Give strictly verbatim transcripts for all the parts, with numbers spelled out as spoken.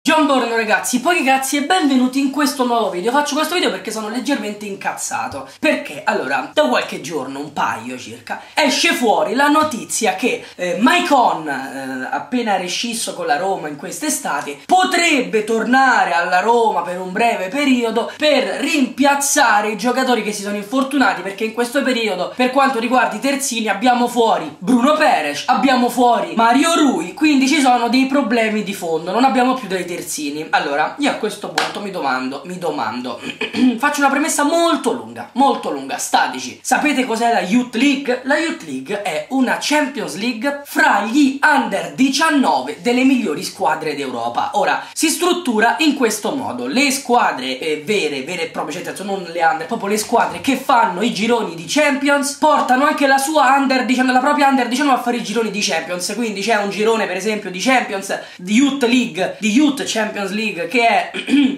Buongiorno ragazzi, poi ragazzi e benvenuti in questo nuovo video. Faccio questo video perché sono leggermente incazzato. Perché? Allora, da qualche giorno, un paio circa, esce fuori la notizia che eh, Maicon, eh, appena rescisso con la Roma in quest'estate, potrebbe tornare alla Roma per un breve periodo per rimpiazzare i giocatori che si sono infortunati, perché in questo periodo, per quanto riguarda i terzini, abbiamo fuori Bruno Peres, abbiamo fuori Mario Rui, quindi ci sono dei problemi di fondo, non abbiamo più dei terzini. Allora, io a questo punto mi domando, mi domando, faccio una premessa molto lunga, molto lunga, statici. Sapete cos'è la Youth League? La Youth League è una Champions League fra gli under diciannove delle migliori squadre d'Europa. Ora, si struttura in questo modo: le squadre eh, vere, vere e proprie, cioè non le under, proprio le squadre che fanno i gironi di Champions, portano anche la sua under diciannove, la propria under diciannove a fare i gironi di Champions. Quindi c'è un girone per esempio di Champions, di Youth League, di Youth Champions League, che è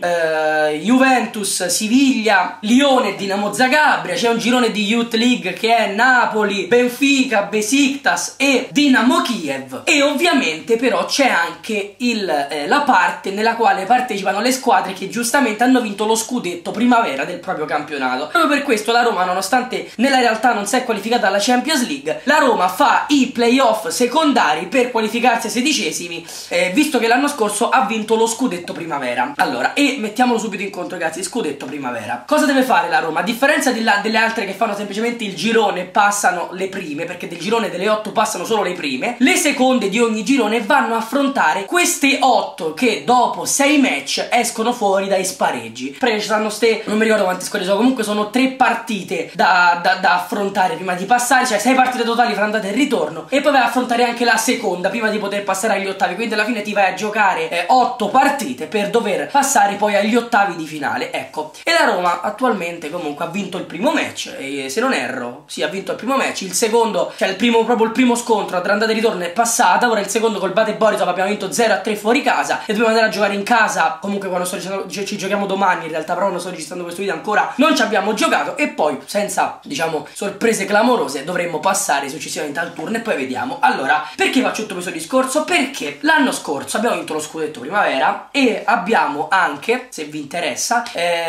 eh, Juventus, Siviglia, Lione e Dinamo Zagabria. C'è un girone di Youth League che è Napoli, Benfica, Besiktas e Dinamo Kiev. E ovviamente però c'è anche il, eh, la parte nella quale partecipano le squadre che giustamente hanno vinto lo scudetto primavera del proprio campionato. Proprio per questo la Roma, nonostante nella realtà non si è qualificata alla Champions League, la Roma fa i playoff secondari per qualificarsi ai sedicesimi, eh, visto che l'anno scorso ha vinto lo scudetto primavera. Allora, e mettiamolo subito in conto ragazzi, scudetto primavera. Cosa deve fare la Roma? A differenza di là, delle altre che fanno semplicemente il girone, passano le prime, perché del girone delle otto passano solo le prime, le seconde di ogni girone vanno a affrontare queste otto che dopo sei match escono fuori dai spareggi. Perché ci stanno ste, non mi ricordo quante squadre sono, comunque sono tre partite da, da, da affrontare prima di passare, cioè sei partite totali fra andata e ritorno, e poi vai a affrontare anche la seconda prima di poter passare agli ottavi. Quindi alla fine ti vai a giocare eh, otto partite per dover passare poi agli ottavi di finale, ecco. E la Roma attualmente comunque ha vinto il primo match, e se non erro, sì, ha vinto il primo match. Il secondo, cioè il primo, proprio il primo scontro tra andata e ritorno è passata. Ora il secondo col Bate Borisov abbiamo vinto zero a tre fuori casa, e dobbiamo andare a giocare in casa comunque quando sto registrando, ci giochiamo domani in realtà, però non sto registrando questo video ancora, non ci abbiamo giocato, e poi senza, diciamo, sorprese clamorose dovremmo passare successivamente al turno e poi vediamo. Allora, perché faccio tutto questo discorso? Perché l'anno scorso abbiamo vinto lo scudetto primavera e abbiamo anche, se vi interessa,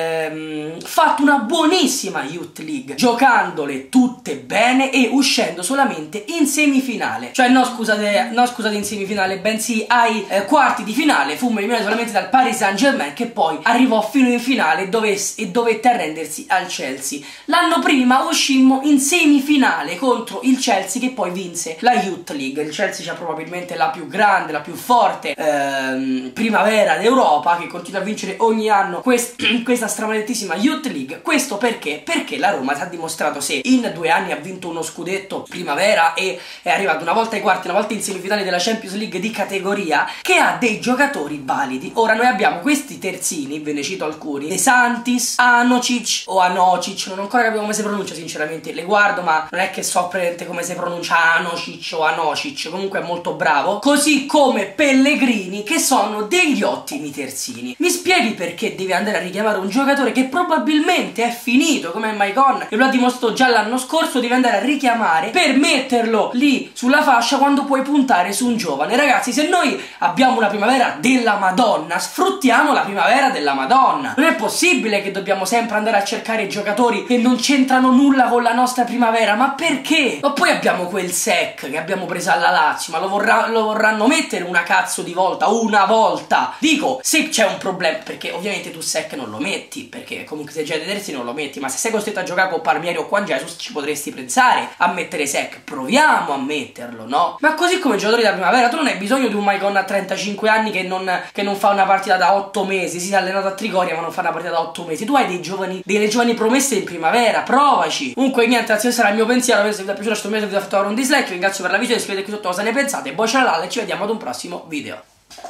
ehm, fatto una buonissima Youth League, giocandole tutte bene e uscendo solamente in semifinale. Cioè no scusate, no scusate in semifinale, bensì ai eh, quarti di finale. Fummo eliminati solamente dal Paris Saint-Germain, che poi arrivò fino in finale dove, e dovette arrendersi al Chelsea. L'anno prima uscimmo in semifinale contro il Chelsea, che poi vinse la Youth League. Il Chelsea c'ha probabilmente la più grande, la più forte ehm, primavera d'Europa, che continua a vincere ogni anno quest questa stramalettissima Youth League. Questo perché? Perché la Roma si ha dimostrato, se in due anni ha vinto uno scudetto primavera e è arrivato una volta ai quarti, una volta in semifinale della Champions League di categoria, che ha dei giocatori validi. Ora noi abbiamo questi terzini, ve ne cito alcuni: De Santis, Anocic o Anocic, non ho ancora capito come si pronuncia sinceramente, le guardo ma non è che so presente come si pronuncia Anocic o Anocic, comunque è molto bravo. Così come Pellegrini, che sono degli ottimi terzini. Mi spieghi perché devi andare a richiamare un giocatore che probabilmente è finito come Maicon, e lo ha dimostrato già l'anno scorso, devi andare a richiamare per metterlo lì sulla fascia quando puoi puntare su un giovane? Ragazzi, se noi abbiamo una primavera della Madonna, sfruttiamo la primavera della Madonna. Non è possibile che dobbiamo sempre andare a cercare giocatori che non c'entrano nulla con la nostra primavera. Ma perché? Ma poi abbiamo quel Sec che abbiamo preso alla Lazio, ma lo, vorrà, lo vorranno mettere una cazzo di volta, una volta. Dico, se c'è un problema, perché ovviamente tu Sec non lo metti, perché comunque se già dei terzi non lo metti, ma se sei costretto a giocare con Palmieri o Juan Jesus ci potresti pensare a mettere Sec. Proviamo a metterlo, no? Ma così come giocatori da primavera, tu non hai bisogno di un Maicon a trentacinque anni che non, che non fa una partita da otto mesi, si è allenato a Trigoria ma non fa una partita da otto mesi. Tu hai dei giovani, delle giovani promesse in primavera, provaci. Comunque niente, questo sarà il mio pensiero. Se vi è piaciuto questo video, vi ho fatto un dislike, vi ringrazio per la visione, scrivete qui sotto cosa ne pensate, poi ciao e ci vediamo ad un prossimo video.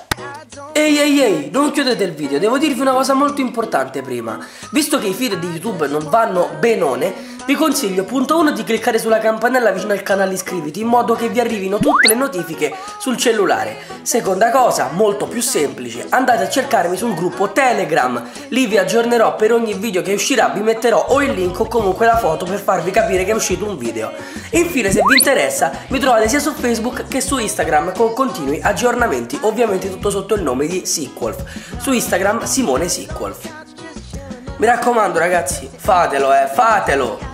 Ehi ehi ehi, non chiudete il video, devo dirvi una cosa molto importante prima. Visto che i feed di YouTube non vanno benone, Vi consiglio, punto uno, di cliccare sulla campanella vicino al canale iscriviti, in modo che vi arrivino tutte le notifiche sul cellulare. Seconda cosa, molto più semplice, andate a cercarmi sul gruppo Telegram, lì vi aggiornerò per ogni video che uscirà, vi metterò o il link o comunque la foto per farvi capire che è uscito un video. Infine, se vi interessa, mi trovate sia su Facebook che su Instagram con continui aggiornamenti, ovviamente tutto sotto il nome di Sequolf. Su Instagram Simone Sequolf. Mi raccomando ragazzi, fatelo eh, fatelo!